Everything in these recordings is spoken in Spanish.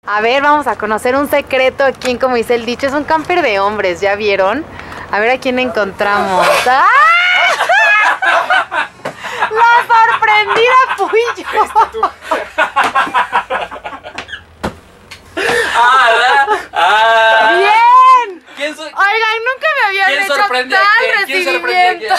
A ver, vamos a conocer un secreto aquí en Como Dice el Dicho. Es un camper de hombres, ¿ya vieron? A ver a quién encontramos. ¡Ah! ¡La sorprendida fui yo! ¡Bien! ¿Quién soy? Oigan, nunca me habían hecho tal recibimiento.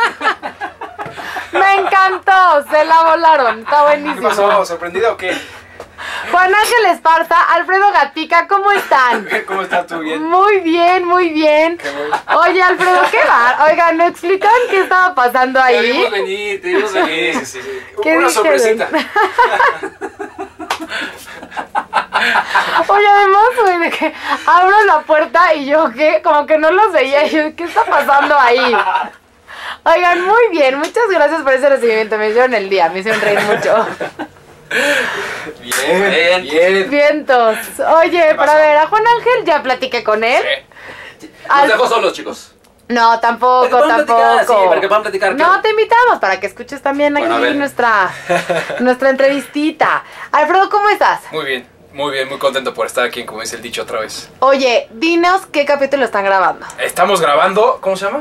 Me encantó, se la volaron, está buenísimo. ¿Qué pasó? ¿Sorprendido o qué? Juan Ángel Esparza, Alfredo Gatica, ¿cómo están? ¿Cómo estás tú? ¿Bien? Muy bien, muy bien. Qué bueno. Oye, Alfredo, ¿qué va? Oigan, ¿me explican qué estaba pasando Te ahí? vimos venir, te vimos venir. Sí. ¿Qué Una dijeron? sorpresita. Oye, además, güey, de que abro la puerta y yo, ¿qué? Como que no los veía. Y yo, ¿qué está pasando ahí? Oigan, muy bien. Muchas gracias por ese recibimiento. Me hicieron el día, me hicieron reír mucho. Bien. Vientos. Oye, para ver, a Juan Ángel ya platiqué con él. Sí. Nos dejó solos, chicos. No, tampoco, ¿Pueden platicar? Sí, para que puedan platicar. No, te invitamos para que escuches también aquí Bueno, a ver. nuestra entrevistita. Alfredo, ¿cómo estás? Muy bien, muy contento por estar aquí en Como Dice el Dicho otra vez. Oye, dinos qué capítulo están grabando. Estamos grabando, ¿cómo se llama?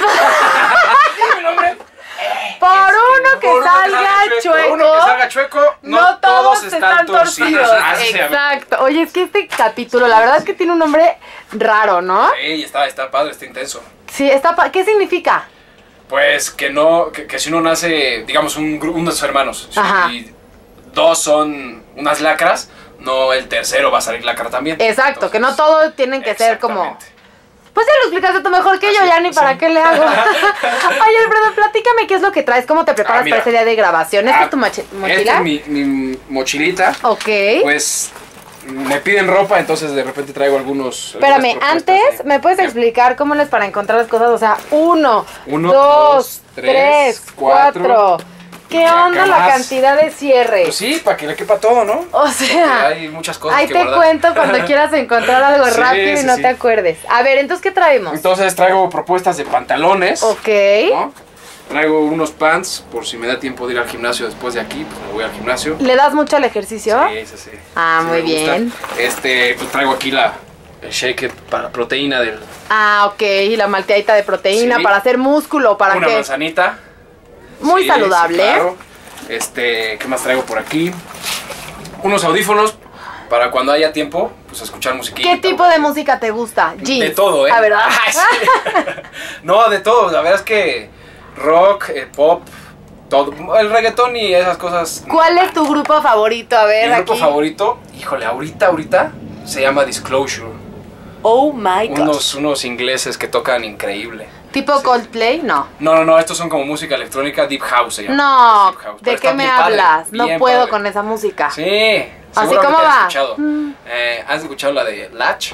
Dime el nombre. Por uno que salga chueco. Por uno que salga chueco, no todos están torcidos. Así se llama. Exacto. Oye, es que este capítulo, la verdad es que tiene un nombre raro, ¿no? Sí, está padre, está intenso. Sí, ¿qué significa? Pues que si uno nace, digamos, unos hermanos, Ajá. y dos son unas lacras, no el tercero va a salir lacra también. Exacto, Entonces, que no todos tienen que ser como... exactamente. Pues ya lo explicaste tú mejor que yo, ya ni para qué le hago. Oye, Alfredo, platícame qué es lo que traes, cómo te preparas mira. para ese día de grabación. ¿Esta es tu mochila? Esta es mi mochilita. Ok. Pues me piden ropa, entonces de repente traigo algunas Espérame, propuestas antes, de- ¿me puedes explicar cómo les para encontrar las cosas? O sea, Uno, 2, dos, 3, tres, 4. cuatro. ¿Qué Y acá onda la más. cantidad de cierres? Pues sí, para que le quepa todo, ¿no? O Porque sea, hay muchas cosas ahí que te guardar. cuento cuando quieras encontrar algo Sí, rápido y sí, no sí. te acuerdes. A ver, entonces, ¿qué traemos? Entonces traigo propuestas de pantalones. Ok. ¿No? Traigo unos pants por si me da tiempo de ir al gimnasio después de aquí, pues me voy al gimnasio. ¿Le das mucho al ejercicio? Sí. Ah, Sí, muy me gusta. bien. Pues traigo aquí el shake para proteína del... Ah, ok. Y la malteadita de proteína Sí. para hacer músculo, ¿para una qué? manzanita. Muy Sí, saludable. sí, claro. ¿Qué más traigo por aquí? Unos audífonos para cuando haya tiempo, pues escuchar musiquita. ¿Qué tipo de música te gusta? Jeans. De todo, ¿eh? A ver, ¿verdad? Ay, sí. No, de todo. La verdad es que rock, pop, todo. El reggaetón y esas cosas. ¿Cuál es tu grupo favorito? A ver, Mi grupo aquí. favorito, híjole, ahorita se llama Disclosure. Oh my god. Unos ingleses que tocan increíble. ¿Tipo Sí. Coldplay? No. No, estos son como música electrónica, Deep House se llama. No, Deep House. ¿de Pero qué está me bien padre, hablas? No bien puedo padre. con esa música. Sí, ¿Así seguramente cómo has va? escuchado. ¿Has escuchado la de Latch?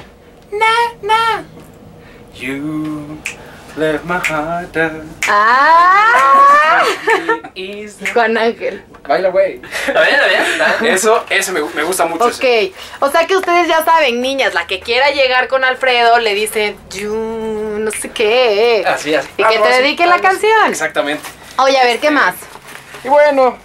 No. You left my heart down. Ah. Is- Juan Ángel. Baila, güey. ¿Está bien? Eso me gusta mucho. Ok, o sea que ustedes ya saben, niñas, la que quiera llegar con Alfredo le dicen, "You, no sé qué. Así. Y que te dedique la canción. Exactamente. Oye, a ver, ¿qué más? Y bueno,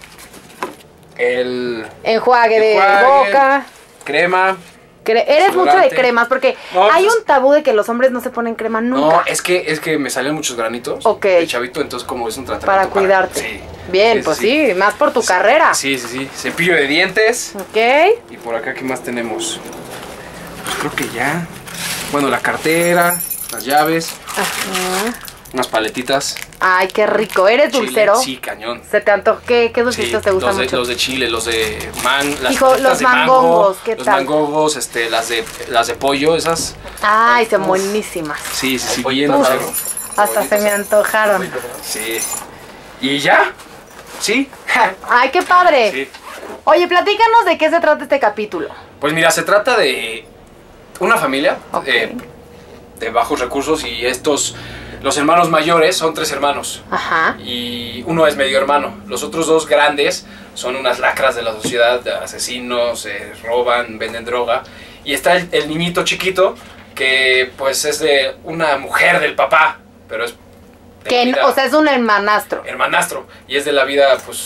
el Enjuague de enjuague, boca. crema. Eres mucho de desodorante. cremas, porque No, hay pues- un tabú de que los hombres no se ponen crema nunca. No, es que me salían muchos granitos. Ok. De chavito, entonces como es un tratamiento Para cuidarte. Sí. Bien, pues sí, más por tu carrera. Sí. Cepillo de dientes. Ok. Y por acá, ¿qué más tenemos? Pues creo que ya. Bueno, la cartera, las llaves, Ajá. unas paletitas. Ay, qué rico. ¿Eres chile. dulcero? Sí, cañón. ¿Se te antoja? ¿Qué Sí, dulcitos te gustan mucho? los de chile, los de las Hijo, paletas los de mango, mangongos, ¿qué los tal? mangongos, las de pollo, esas. Ay, son Uf. buenísimas. Sí, bien Uf, amargo. hasta se me antojaron. Sí. ¿Y ya? ¿Sí? Ay, qué padre. Sí. Oye, platícanos de qué se trata este capítulo. Pues mira, se trata de una familia Ok. de bajos recursos y los hermanos mayores son 3 hermanos. Ajá. Y uno es medio hermano. Los otros 2 grandes son unas lacras de la sociedad, asesinos, roban, venden droga. Y está el niñito chiquito que pues es de una mujer del papá, pero es de Que, vida- o sea, es un hermanastro. hermanastro y es de la vida pues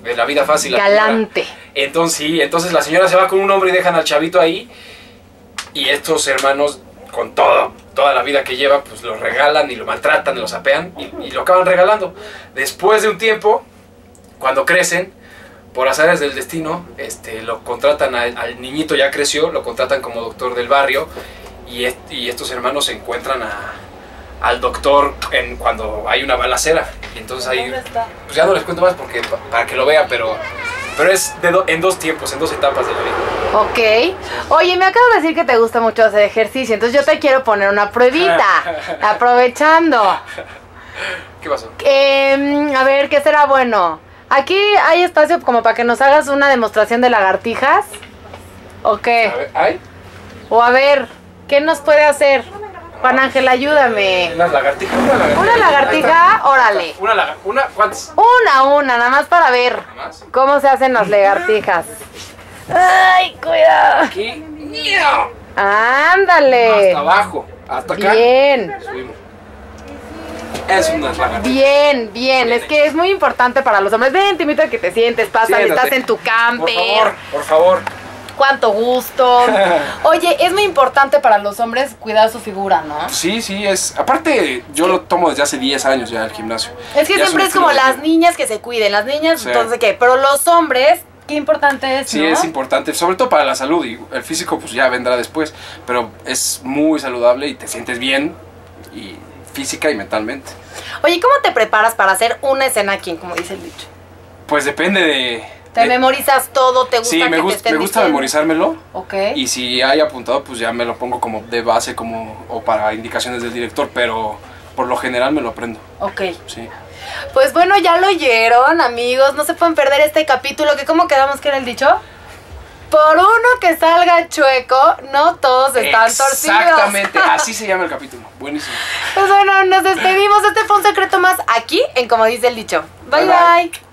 de la vida fácil. Galante. Entonces, sí, entonces la señora se va con un hombre y dejan al chavito ahí. Y estos hermanos, con toda la vida que lleva, pues lo regalan y lo maltratan y lo sapean y lo acaban regalando. Después de un tiempo, cuando crecen, por azares del destino, lo contratan al niñito, ya creció, lo contratan como doctor del barrio y estos hermanos se encuentran al doctor cuando hay una balacera. Y entonces ahí, pues ya no les cuento más porque para que lo vean, pero es en dos tiempos, en dos etapas de la vida. Ok. Oye, me acabas de decir que te gusta mucho hacer ejercicio, entonces yo te quiero poner una pruebita, aprovechando. ¿Qué pasó? A ver, ¿qué será bueno? Aquí hay espacio como para que nos hagas una demostración de lagartijas. ¿O qué? A ver, ¿hay? O a ver, ¿qué nos puede hacer? Juan Ángel, ayúdame. ¿Una lagartija? ¿Una lagartija? Órale. ¿Cuántas? Una, nada más para ver ¿Nada más? cómo se hacen las lagartijas. ¡Ay, cuidado! Aquí. ¡Ándale! Hasta abajo. Hasta acá. Bien. Subimos. Es una lagartija. Bien. Es que es muy importante para los hombres. Ven, te invito a que te sientes, pásale, Siéntate. estás en tu camper. Por favor. Cuánto gusto. Oye, es muy importante para los hombres cuidar su figura, ¿no? Sí, es. Aparte, yo lo tomo desde hace 10 años ya el gimnasio. Es que Ya siempre un es como estilo de las vida. niñas que se cuiden, las niñas, Sí. entonces qué, pero los hombres, qué importante es, Sí, ¿no? es importante, sobre todo para la salud. Y el físico, pues ya vendrá después. Pero es muy saludable y te sientes bien, y física y mentalmente. Oye, ¿cómo te preparas para hacer una escena aquí, como dice el dicho? Pues depende de. ¿Te memorizas todo? ¿Te gusta Sí, que me te gusta estén diciendo? memorizármelo. Ok. Y si hay apuntado, pues ya me lo pongo como de base o para indicaciones del director, pero por lo general me lo aprendo. Ok. Sí. Pues bueno, ya lo oyeron, amigos. No se pueden perder este capítulo, que ¿cómo quedamos que era el dicho? Por uno que salga chueco, no todos están torcidos. Exactamente, así se llama el capítulo. Buenísimo. Pues bueno, nos despedimos. Este fue un secreto más aquí en Como dice el dicho. Bye, Bye, bye. bye.